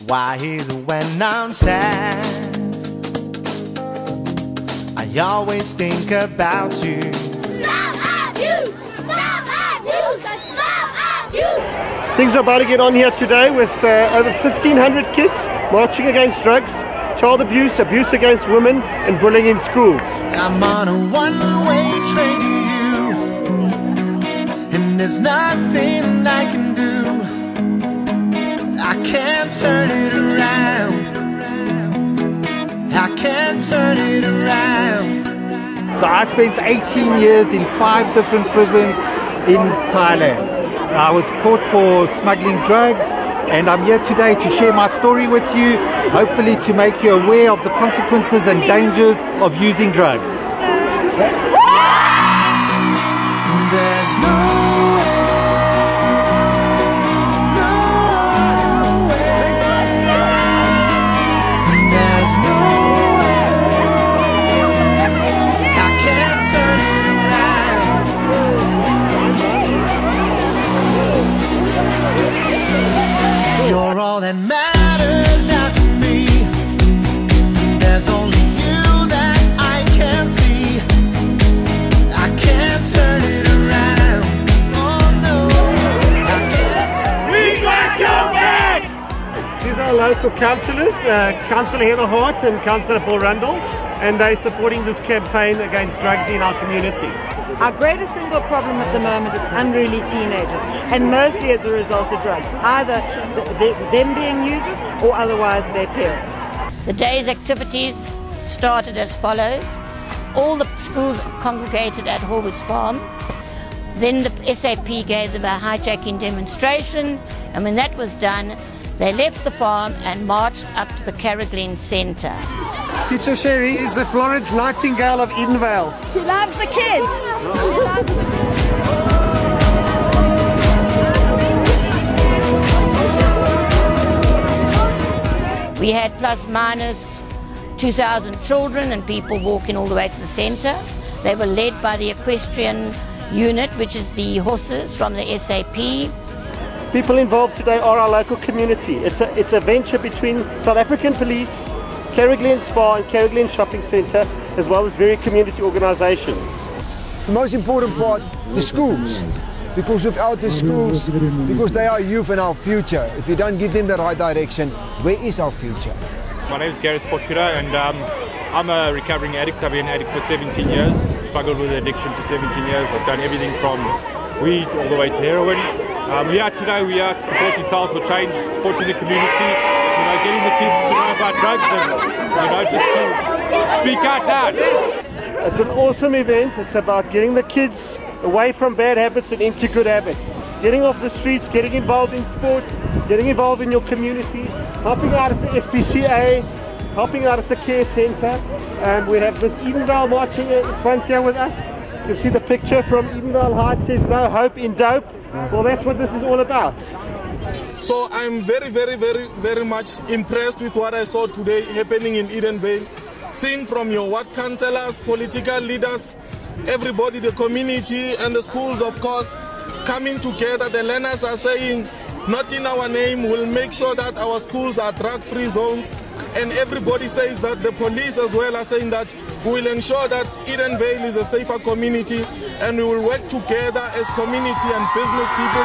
Why is it when I'm sad I always think about you? Stop abuse! Stop abuse! Stop abuse! Things are about to get on here today with over 1,500 kids marching against drugs, child abuse, abuse against women and bullying in schools. I'm on a one-way train to you, and there's nothing I can do. I can't turn it around. I can't turn it around. So I spent 18 years in 5 different prisons in Thailand. I was caught for smuggling drugs, and I'm here today to share my story with you, hopefully to make you aware of the consequences and dangers of using drugs. There's no you're all that matters now to me. There's only you that I can see. I can't turn it around. Oh no, I can't turn it around. We got your back! These are local councillors, Councillor Heather Hart and Councillor Paul Rundle, and they're supporting this campaign against drugs in our community. Our greatest single problem at the moment is unruly teenagers, and mostly as a result of drugs, either them being users or otherwise their parents. The day's activities started as follows. All the schools congregated at Horwoods Farm. Then the SAP gave them a hijacking demonstration, and when that was done, they left the farm and marched up to the Carrigleen Centre. Teacher Sherry is the Florence Nightingale of Edenvale. She loves the kids. We had plus minus 2,000 children and people walking all the way to the centre. They were led by the equestrian unit, which is the horses from the SAP. People involved today are our local community. It's a venture between South African Police, Carrigleen Spa and Carrigleen Shopping Centre, as well as various community organisations. The most important part, the schools. Because without the schools, because they are youth and our future, if you don't give them the right direction, where is our future? My name is Gareth Potkuda, and I'm a recovering addict. I've been an addict for 17 years, struggled with addiction for 17 years. I've done everything from weed all the way to heroin. Today we are supporting Tiles for Change, supporting the community, getting the kids to know about drugs and, just to speak out loud. It's an awesome event. It's about getting the kids away from bad habits and into good habits. Getting off the streets, getting involved in sport, getting involved in your community, helping out at the SPCA, helping out at the care centre. And we have Miss Edenvale marching in front here with us. You can see the picture from Edenvale High. It says no hope in dope. Well, that's what this is all about. So I'm very much impressed with what I saw today happening in Edenvale. Seeing from your ward councillors, political leaders, everybody, the community and the schools, of course, coming together. The learners are saying, not in our name, we'll make sure that our schools are drug-free zones. And everybody says that, the police as well are saying that we will ensure that Edenvale is a safer community, and we will work together as community and business people.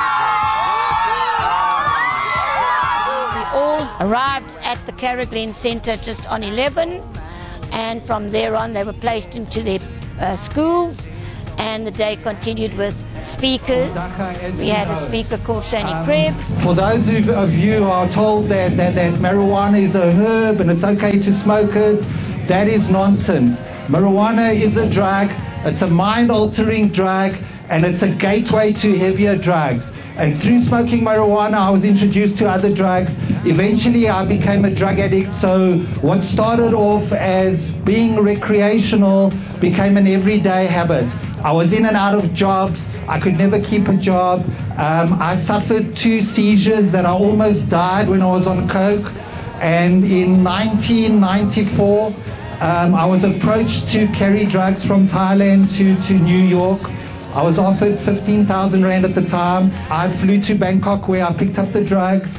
We all arrived at the Carrigleen Centre just on 11, and from there on they were placed into their schools, and the day continued with speakers. We had a speaker called Shani Krebs. For those of you who are told that marijuana is a herb and it's okay to smoke it, that is nonsense. Marijuana is a drug, it's a mind-altering drug, and it's a gateway to heavier drugs. And through smoking marijuana, I was introduced to other drugs. Eventually, I became a drug addict. So what started off as being recreational became an everyday habit. I was in and out of jobs. I could never keep a job. I suffered 2 seizures that I almost died when I was on coke. And in 1994, I was approached to carry drugs from Thailand to New York. I was offered 15,000 Rand at the time. I flew to Bangkok where I picked up the drugs.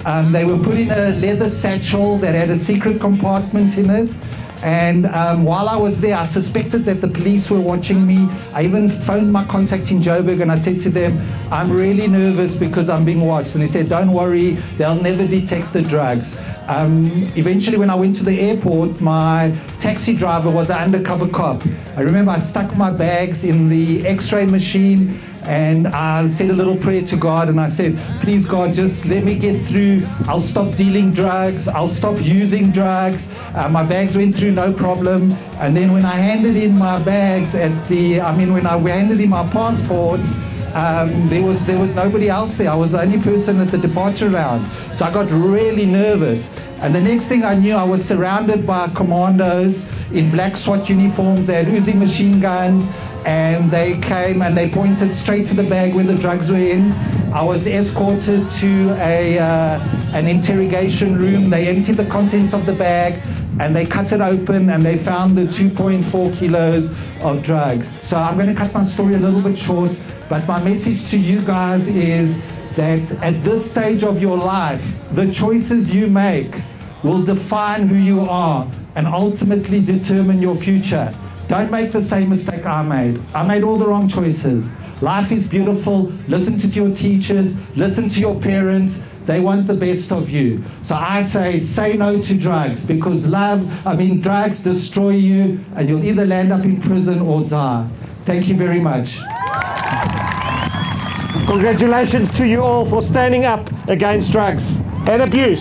They were put in a leather satchel that had a secret compartment in it. And while I was there, I suspected that the police were watching me. I even phoned my contact in Joburg and I said to them, I'm really nervous because I'm being watched. And they said, don't worry, they'll never detect the drugs. Eventually, when I went to the airport, my taxi driver was an undercover cop. I remember I stuck my bags in the x-ray machine and I said a little prayer to God and I said, please God, just let me get through. I'll stop dealing drugs. I'll stop using drugs. My bags went through no problem. And then when I handed in my bags when I handed in my passport, there was nobody else there. I was the only person at the departure round. So I got really nervous. And the next thing I knew, I was surrounded by commandos in black SWAT uniforms. They had Uzi machine guns. And they came and they pointed straight to the bag where the drugs were in. I was escorted to an interrogation room. They emptied the contents of the bag and they cut it open and they found the 2.4 kilos of drugs. So I'm going to cut my story a little bit short, but my message to you guys is that at this stage of your life, the choices you make will define who you are and ultimately determine your future. Don't make the same mistake I made. I made all the wrong choices. Life is beautiful. Listen to your teachers. Listen to your parents. They want the best of you. So I say no to drugs because drugs destroy you and you'll either land up in prison or die. Thank you very much. Congratulations to you all for standing up against drugs and abuse.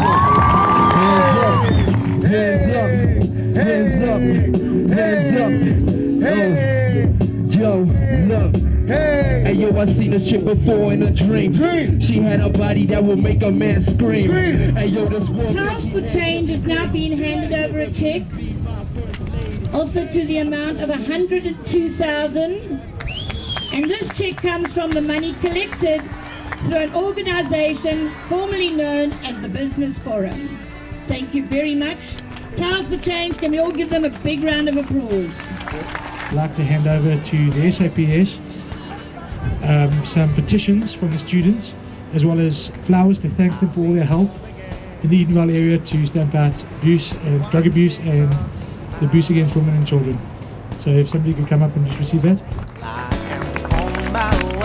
Hands up, hands up. Hands up, hey, yo, look, hey, yo, I seen this shit before in a dream. She had a body that will make a man scream. Hey, yo, this woman. Task for Change is now being handed over a check, also to the amount of 102,000, and this check comes from the money collected through an organisation formerly known as the Business Forum. Thank you very much. Task for Change, can we all give them a big round of applause? I'd like to hand over to the SAPS some petitions from the students, as well as flowers to thank them for all their help in the Edenvale area to stamp out abuse and drug abuse and the abuse against women and children. So if somebody could come up and just receive that. I am on my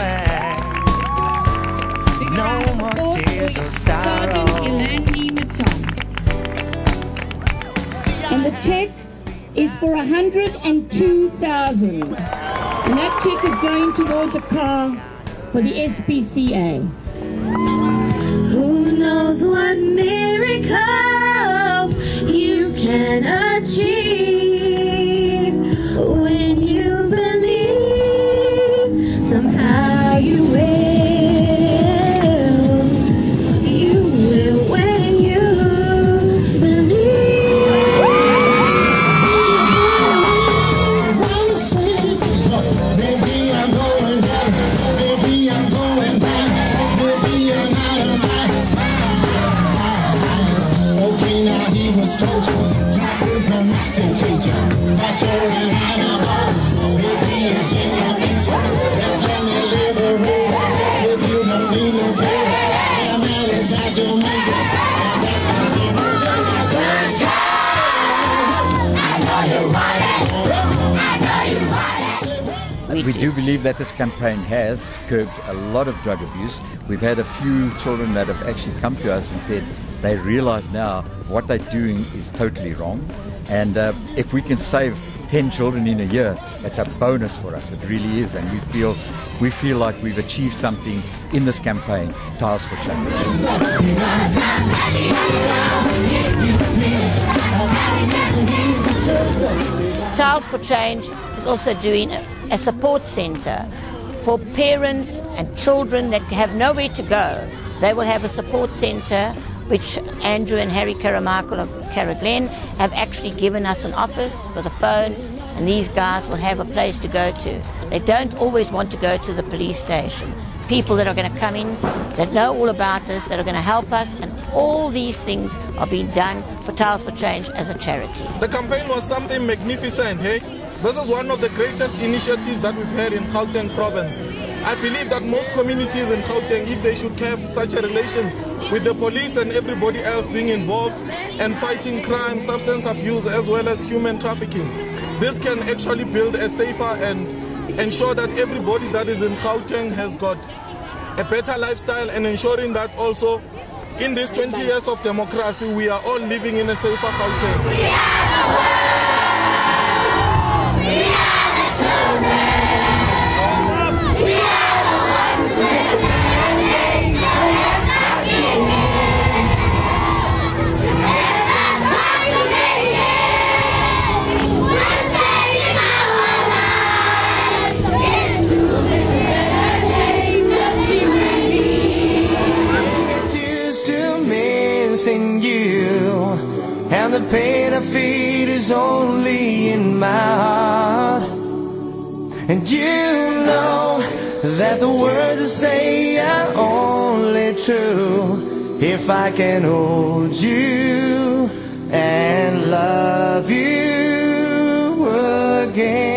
way. No more tears of sorrow. And the check is for 102,000. And that check is going towards a car for the SPCA. Who knows what miracles you can achieve when you believe somehow you will. We do believe that this campaign has curbed a lot of drug abuse. We've had a few children that have actually come to us and said they realize now what they're doing is totally wrong. And if we can save 10 children in a year, it's a bonus for us. It really is. And we feel like we've achieved something in this campaign, Task for Change. Task for Change is also doing a support centre for parents and children that have nowhere to go. They will have a support centre which Andrew and Harry Carmichael of Carraglen have actually given us an office with a phone, and these guys will have a place to go to. They don't always want to go to the police station. People that are going to come in, that know all about this, that are going to help us, and all these things are being done for Task for Change as a charity. The campaign was something magnificent, hey? This is one of the greatest initiatives that we've had in Gauteng province. I believe that most communities in Gauteng, if they should have such a relation with the police and everybody else being involved and fighting crime, substance abuse, as well as human trafficking, this can actually build a safer and ensure that everybody that is in Gauteng has got a better lifestyle, and ensuring that also in these 20 years of democracy, we are all living in a safer Gauteng. We are the world. We are the children. We are the ones with mandates. So let's not give in. Let's not try to make it. We're saving our lives. It's too late. Just be ready. I'm used to missing you, and the pain I feel is only in my heart. And you know that the words I say are only true if I can hold you and love you again.